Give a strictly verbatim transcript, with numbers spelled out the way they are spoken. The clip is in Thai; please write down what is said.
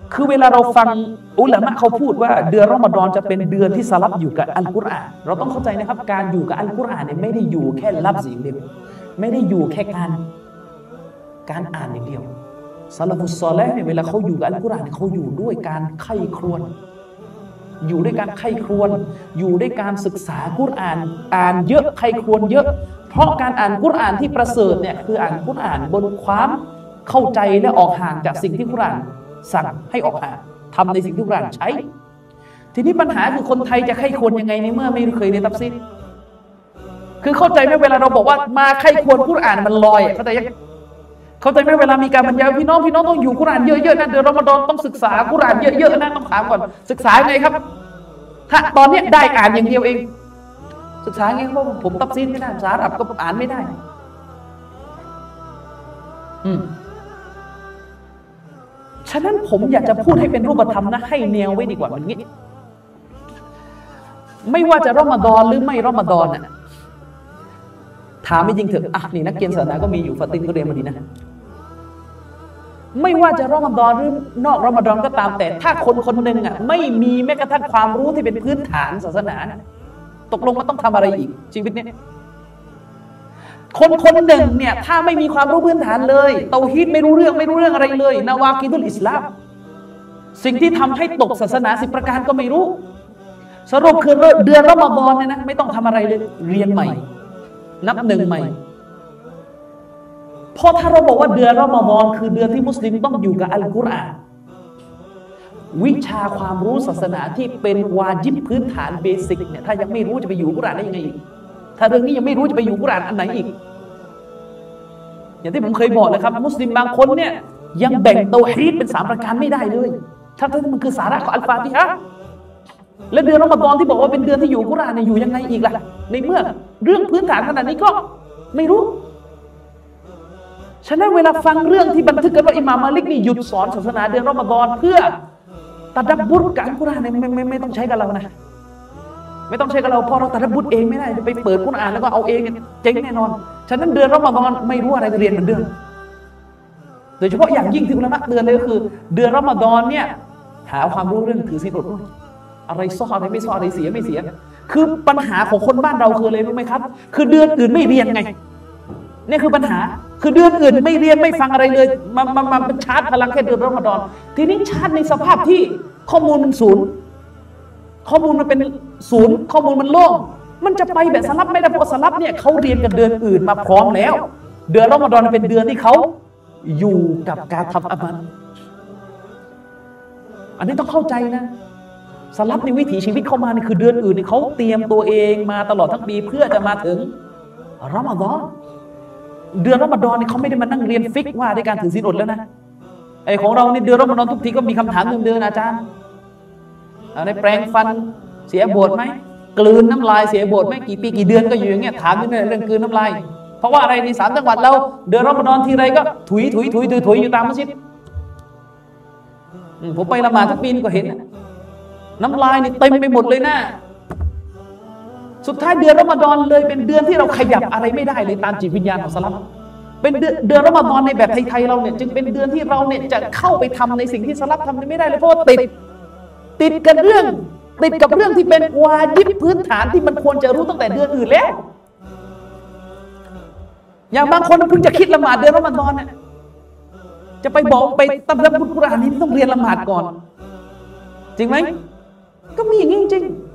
คือเวลาเราฟังอุลามะเขาพูดว่าเดือนรอมฎอนจะเป็นเดือนที่สลับอยู่กับอัลกุรอานเราต้องเข้าใจนะครับการอยู่กับอัลกุรอานเนี่ยไม่ได้อยู่แค่ลับสิ่งเดียวไม่ได้อยู่แค่การการอ่านอย่างเดียวซะละฟุสซอลิห์เนี่ยเวลาเขาอยู่กับอัลกุรอานเขาอยู่ด้วยการไข้ครวญอยู่ด้วยการไข้ครวญอยู่ด้วยการศึกษากุรอานอ่านเยอะไข้ครวญเยอะเพราะการอ่านกุรอานที่ประเสริฐเนี่ยคืออ่านกุรอานบนความเข้าใจและออกห่างจากสิ่งที่กุรอานสั่งให้ออกห่างทำในสิ่งที่กุรอานใช้ทีนี้ปัญหาคือคนไทยจะไข้ครวญยังไงในเมื่อไม่เคยเรียนตัฟซีรคือเข้าใจไหมเวลาเราบอกว่ามาไข้ครวญกุรอานมันลอยเข้าใจยังเข้าใจไหมเวลามีการบรรยายพี่น้องพี่น้องต้องอยู่กุรอานเยอะๆนะเดือนรอมฎอนต้องศึกษากุรอานเยอะๆนะต้องถามก่อนศึกษาไงครับถ้าตอนนี้ได้อ่านอย่างเดียวเองศึกษาไงเพราะผมตัฟซีรไม่ได้ภาษาอาหรับก็อ่านไม่ได้อืมฉะนั้นผมอยากจะพูดให้เป็นรูปธรรมนะให้แนวไว้ดีกว่ามันงี้ไม่ว่าจะรอมฎอนหรือไม่รอมฎอนน่ะถามไม่จริงเถอะอ่ะนี่นักเรียนศาสนาก็มีอยู่ฟาตินก็เรียนมาดีนะไม่ว่าจะรอมฎอนหรือนอกรอมฎอนก็ตามแต่ถ้าคนคนหนึ่งอ่ะไม่มีแม้กระทั่งความรู้ที่เป็นพื้นฐานศาสนาตกลงมันต้องทำอะไรอีกชีวิตนี้คนคนหนึ่งเนี่ยถ้าไม่มีความรู้พื้นฐานเลยเตาฮีดไม่รู้เรื่องไม่รู้เรื่องอะไรเลยนาวากิดุลอิสลามสิ่งที่ทำให้ตกศาสนาสิบประการก็ไม่รู้สรุปคือเดือนรอมฎอนเนี่ยนะไม่ต้องทำอะไรเลยเรียนใหม่นับหนึ่งใหม่เพราะถ้าเราบอกว่าเดือนรอมฎอนคือเดือนที่มุสลิมต้องอยู่กับอัลกุรอานวิชาความรู้ศาสนาที่เป็นวาญิบพื้นฐานเบสิกเนี่ยถ้ายังไม่รู้จะไปอยู่กุรอานได้ยังไงอีกถ้าเรื่องนี้ยังไม่รู้จะไปอยู่กุรอานอันไหนอีกอย่างที่ผมเคยบอกนะครับมุสลิมบางคนเนี่ยยังแบ่งเตาฮีดเป็นสามประการไม่ได้เลยถ้าทั้งมันคือสาระของอัลฟาติฮะห์และเดือนรอมฎอนที่บอกว่าเป็นเดือนที่อยู่กุรอานเนี่ยอยู่ยังไงอีกล่ะในเมื่อเรื่องพื้นฐานขนาดนี้ก็ไม่รู้ฉะนั้นเวลาฟังเรื่องที่บันทึกกันว่าอิหม่ามมาลิกนี่หยุดสอนศาสนาเดือนรอมฎอนเพื่อตะดับบุรกับอัลกุรอานเนี่ยไม่ไม่ไม่ต้องใช้กับเรานะไม่ต้องใช้กับเราพอเราตะดับบุรเองไม่ได้จะไปเปิดกุรอานแล้วก็เอาเองเจ๊งแน่นอนฉะนั้นเดือนรอมฎอนไม่รู้อะไรเรียนเหมือนเดิมโดยเฉพาะอย่างยิ่งที่อุลามะเตือนเลยก็คือเดือนรอมฎอนเนี่ยหาความรู้เรื่องถือศีลอดด้วยอะไรซ้ออะไรไม่ซ้ออะไรเสียไม่เสียคือปัญหาของคนบ้านเราคืออะไรรู้ไหมครับคือเดือนอื่นไม่เรียนไงนี่คือปัญหาคือเดือนอื่นไม่เรียนไม่ฟังอะไรเลยมามามาชาร์จพลังแค่เดือนรอมฎอนทีนี้ชาร์จในสภาพที่ข้อมูลมันศูนย์ข้อมูลมันเป็นศูนย์ข้อมูลมันโล่งมันจะไปแบบสลับไม่ได้เพราะสลับเนี่ยเขาเรียนกับเดือนอื่นมาพร้อมแล้วเดือนรอมฎอนเป็นเดือนที่เขาอยู่กับการทำอามัลอันนี้ต้องเข้าใจนะสลับในวิถีชีวิตเข้ามานี่คือเดือนอื่นนี่เขาเตรียมตัวเองมาตลอดทั้งปีเพื่อจะมาถึงรอมฎอนเดือนรอมฎอนนี่เขาไม่ได้มานั่งเรียนฟิกว่าด้วยการถือศีลอดแล้วนะไอของเรานี่เดือนรอมฎอนทุกทีก็มีคำถามเดิมๆอาจารย์เอาในแปรงฟันเสียโบสถ์ไหมกลืนน้ำลายเสียโบสถ์ไหมกี่ปีกี่เดือนก็อยู่อย่างเงี้ยถามอยู่เนี่ยเรื่องกลืนน้ำลายเพราะว่าอะไรในสามจังหวัดเราเดือนรอมฎอนทีไรก็ถุยถุยถุยถุยถุยอยู่ตามมัสยิดผมไปละหมาดทุกปีก็เห็นน้ำลายนี่เต็มไปหมดเลยนะสุดท้ายเดือนรอมฎอนเลยเป็นเดือนที่เราขยับอะไรไม่ได้เลยตามจิตวิญญาณของสลับเป็นเดือนเดือนรอมฎอนในแบบไทยๆเราเนี่ยจึงเป็นเดือนที่เราเนี่ยจะเข้าไปทำในสิ่งที่สลับทำไม่ได้เลยเพราะติดติดกันเรื่องติดกับเรื่องที่เป็นวาญิบพื้นฐานที่มันควรจะรู้ตั้งแต่เดือนอื่นแล้วอย่างบางคนเพิ่งจะคิดละหมาดเดือนรอมฎอนเนี่ยจะไปบอกไปตำรับกุรอานนี้ต้องเรียนละหมาดก่อนจริงไหมก็มีอย่างนี้จริง